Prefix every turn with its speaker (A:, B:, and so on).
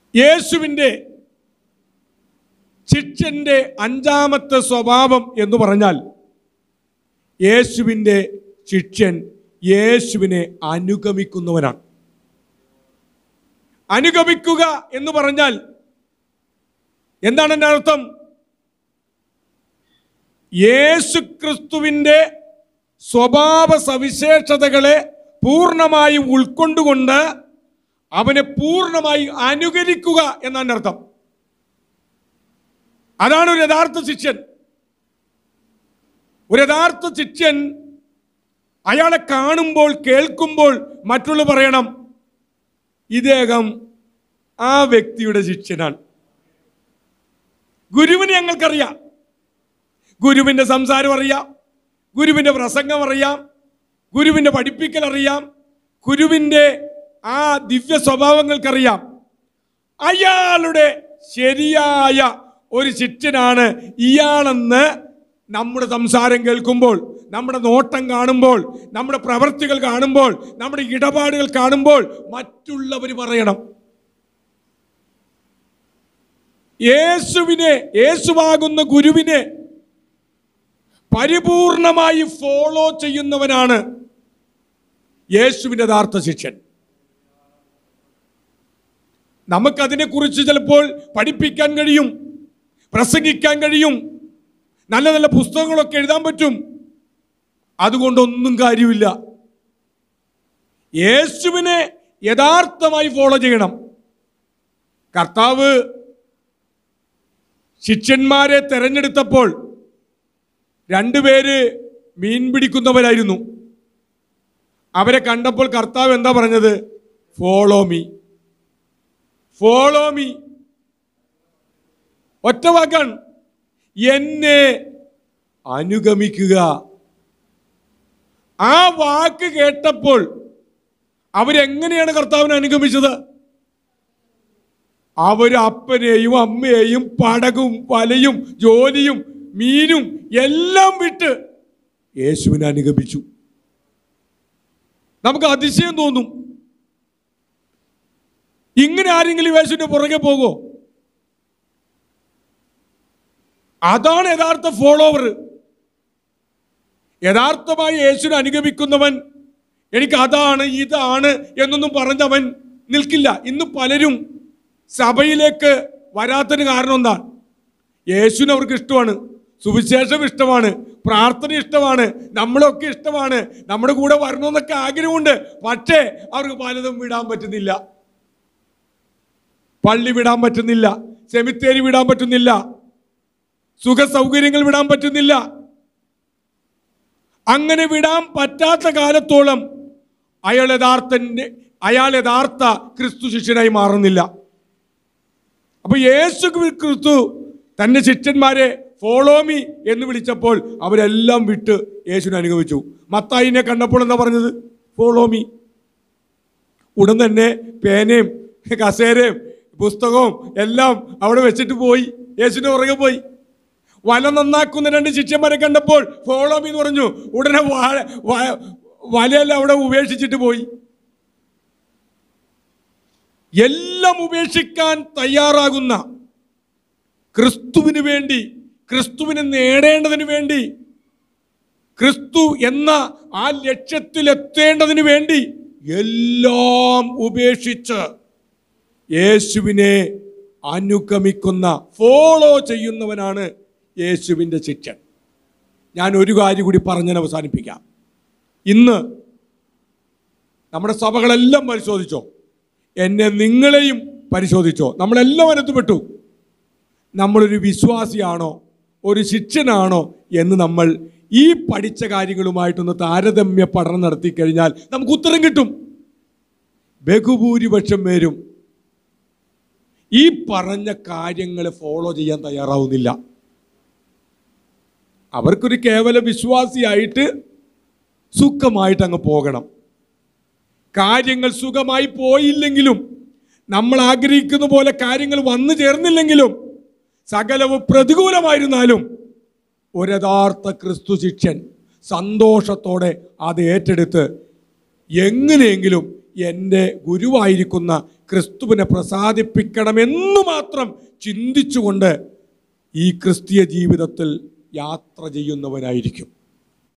A: യേശുവിൻ്റെ ശിഷ്യൻ്റെ അഞ്ചാമത്തെ സ്വഭാവം എന്ന് പറഞ്ഞാൽ യേശുവിൻ്റെ ശിഷ്യൻ യേശുവിനെ അനുഗമിക്കുന്നവനാണ്. അനുഗമിക്കുക എന്ന് പറഞ്ഞാൽ എന്താണ് എൻ്റെ അർത്ഥം? യേശുക്രിസ്തുവിൻ്റെ സ്വഭാവ സവിശേഷതകളെ പൂർണ്ണമായും ഉൾക്കൊണ്ടുകൊണ്ട് അവനെ പൂർണ്ണമായി അനുകരിക്കുക എന്നാണ് അർത്ഥം. അതാണ് ഒരു യഥാർത്ഥ ശിഷ്യൻ. ഒരു യഥാർത്ഥ ശിഷ്യൻ അയാളെ കാണുമ്പോൾ കേൾക്കുമ്പോൾ മറ്റുള്ള പറയണം, ഇദ്ദേഹം ആ വ്യക്തിയുടെ ശിഷ്യനാണ്. ഗുരുവിനെ ഞങ്ങൾക്കറിയാം, ഗുരുവിൻ്റെ സംസാരം അറിയാം, ഗുരുവിൻ്റെ പ്രസംഗം അറിയാം, ഗുരുവിൻ്റെ പഠിപ്പിക്കൽ അറിയാം, ഗുരുവിൻ്റെ ആ ദിവ്യ സ്വഭാവങ്ങൾക്കറിയാം. അയാളുടെ ശരിയായ ഒരു ശിഷ്യനാണ് ഇയാളെന്ന് നമ്മുടെ സംസാരം കേൾക്കുമ്പോൾ, നമ്മുടെ നോട്ടം കാണുമ്പോൾ, നമ്മുടെ പ്രവൃത്തികൾ കാണുമ്പോൾ, നമ്മുടെ ഇടപാടുകൾ കാണുമ്പോൾ മറ്റുള്ളവർ പറയണം. യേശുവാകുന്ന ഗുരുവിനെ പരിപൂർണമായി ഫോളോ ചെയ്യുന്നവനാണ് യേശുവിൻ്റെ യഥാർത്ഥ ശിഷ്യൻ. നമുക്കതിനെക്കുറിച്ച് ചിലപ്പോൾ പഠിപ്പിക്കാൻ കഴിയും, പ്രസംഗിക്കാൻ കഴിയും, നല്ല നല്ല പുസ്തകങ്ങളൊക്കെ എഴുതാൻ പറ്റും. അതുകൊണ്ടൊന്നും കാര്യമില്ല. യേശുവിനെ യഥാർത്ഥമായി ഫോളോ ചെയ്യണം. കർത്താവ് ശിഷ്യന്മാരെ തെരഞ്ഞെടുത്തപ്പോൾ രണ്ടുപേര് മീൻ പിടിക്കുന്നവരായിരുന്നു. അവരെ കണ്ടപ്പോൾ കർത്താവ് എന്താ പറഞ്ഞത്? Follow me, follow me. ഒറ്റ വാക്കാണ്, എന്നെ അനുഗമിക്കുക. ആ വാക്ക് കേട്ടപ്പോൾ അവരെങ്ങനെയാണ് കർത്താവിനെ അനുഗമിച്ചത്? അവർ അപ്പനെയും അമ്മയെയും പടകും വലയും ജോലിയും മീനും എല്ലാം വിട്ട് യേശുവിനെ അനുഗമിച്ചു. നമുക്ക് അതിശയം തോന്നും, ഇങ്ങനെ ആരെങ്കിലും യേശുവിന്റെ പുറകെ പോകോ? അതാണ് യഥാർത്ഥ ഫോളോവർ. യഥാർത്ഥമായി യേശുവിനെ അനുഗമിക്കുന്നവൻ എനിക്ക് അതാണ് ഇതാണ് എന്നൊന്നും പറഞ്ഞവൻ നിൽക്കില്ല. ഇന്ന് പലരും സഭയിലേക്ക് വരാത്തതിന് കാരണം എന്താണ്? യേശുവിനെ അവർക്ക് ഇഷ്ടമാണ്, സുവിശേഷം ഇഷ്ടമാണ്, പ്രാർത്ഥന ഇഷ്ടമാണ്, നമ്മളൊക്കെ ഇഷ്ടമാണ്, നമ്മുടെ കൂടെ വരണമെന്നൊക്കെ ആഗ്രഹമുണ്ട്. പക്ഷേ അവർക്ക് പലതും വിടാൻ പറ്റുന്നില്ല. പള്ളി വിടാൻ പറ്റുന്നില്ല, സെമിത്തേരി വിടാൻ പറ്റുന്നില്ല, സുഖ സൗകര്യങ്ങൾ വിടാൻ പറ്റുന്നില്ല. അങ്ങനെ വിടാൻ പറ്റാത്ത കാലത്തോളം അയാൾ യഥാർത്ഥ ക്രിസ്തു ശിഷ്യനായി മാറുന്നില്ല. അപ്പൊ യേശു ക്രിസ്തു തന്റെ ശിഷ്യന്മാരെ ഫോളോ മീ എന്ന് വിളിച്ചപ്പോൾ അവരെല്ലാം വിട്ട് യേശുവിനെ അനുഗമിച്ചു. മത്തായിനെ കണ്ടപ്പോൾ എന്താ പറഞ്ഞത്? Follow me. ഉടൻ തന്നെ പേനയും കസേരയും പുസ്തകവും എല്ലാം അവിടെ വെച്ചിട്ട് പോയി, യേശുവിന്റെ പുറകെ പോയി. വല നന്നാക്കുന്ന രണ്ട് ശിഷ്യന്മാരെ കണ്ടപ്പോൾ ഫോളോ മീ എന്ന് പറഞ്ഞു. ഉടനെ വലയെല്ലാം അവിടെ ഉപേക്ഷിച്ചിട്ട് പോയി. എല്ലാം ഉപേക്ഷിക്കാൻ തയ്യാറാകുന്ന, ക്രിസ്തുവിന് വേണ്ടി, ക്രിസ്തുവിനെ നേടേണ്ടതിന് വേണ്ടി, ക്രിസ്തു എന്ന ആ ലക്ഷ്യത്തിലെത്തേണ്ടതിന് വേണ്ടി എല്ലാം ഉപേക്ഷിച്ച് യേശുവിനെ അനുഗമിക്കുന്ന, ഫോളോ ചെയ്യുന്നവനാണ് യേശുവിൻ്റെ ശിഷ്യൻ. ഞാൻ ഒരു കാര്യം കൂടി പറഞ്ഞ് അവസാനിപ്പിക്കാം. ഇന്ന് നമ്മുടെ സഭകളെല്ലാം പരിശോധിച്ചോ, എന്നെ നിങ്ങളെയും പരിശോധിച്ചോ, നമ്മളെല്ലാം വനത്തുപെട്ടു. നമ്മളൊരു വിശ്വാസിയാണോ ഒരു ശിഷ്യനാണോ എന്ന് നമ്മൾ ഈ പഠിച്ച കാര്യങ്ങളുമായിട്ടൊന്ന് താരതമ്യ പഠനം നടത്തി കഴിഞ്ഞാൽ നമുക്ക് ഉത്തരം കിട്ടും. ബഹുഭൂരിപക്ഷം പേരും ഈ പറഞ്ഞ കാര്യങ്ങളെ ഫോളോ ചെയ്യാൻ തയ്യാറാവുന്നില്ല. അവർക്കൊരു കേവല വിശ്വാസിയായിട്ട് സുഖമായിട്ട് അങ്ങ് പോകണം. കാര്യങ്ങൾ സുഖമായി പോയില്ലെങ്കിലും, നമ്മൾ ആഗ്രഹിക്കുന്ന പോലെ കാര്യങ്ങൾ വന്നു ചേർന്നില്ലെങ്കിലും, സകലവും പ്രതികൂലമായിരുന്നാലും ഒരു യഥാർത്ഥ ക്രിസ്തു ശിഷ്യൻ സന്തോഷത്തോടെ അത് ഏറ്റെടുത്ത് എങ്ങനെയെങ്കിലും എൻ്റെ ഗുരുവായിരിക്കുന്ന ക്രിസ്തുവിനെ പ്രസാദിപ്പിക്കണമെന്ന് മാത്രം ചിന്തിച്ചുകൊണ്ട് ഈ ക്രിസ്തീയ ജീവിതത്തിൽ യാത്ര ചെയ്യുന്നവനായിരിക്കും.